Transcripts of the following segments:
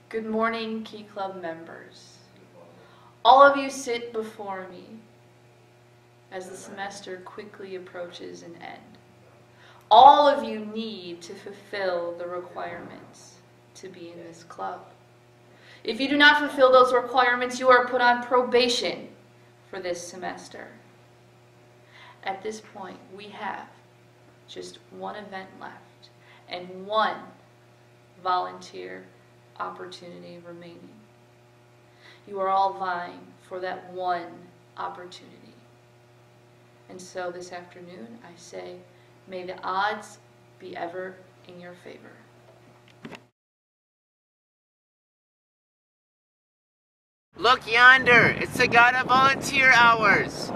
Good morning, Key Club members. All of you sit before me as the semester quickly approaches an end. All of you need to fulfill the requirements to be in this club. If you do not fulfill those requirements, you are put on probation for this semester. At this point, we have just one event left and one volunteer opportunity remaining. You are all vying for that one opportunity. And so this afternoon, I say, may the odds be ever in your favor. Look yonder, it's the god of volunteer hours.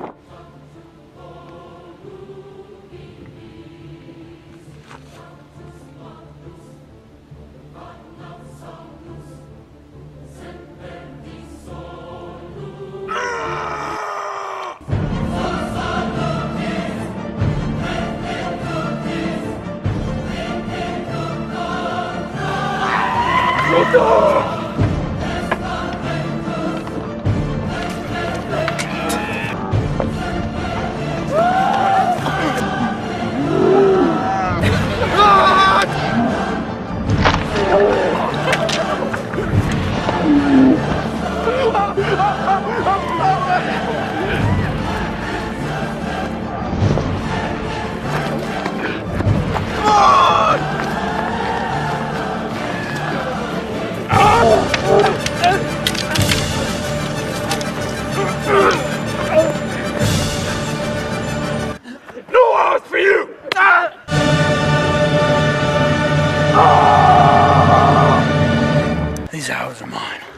No hours for you! These hours are mine.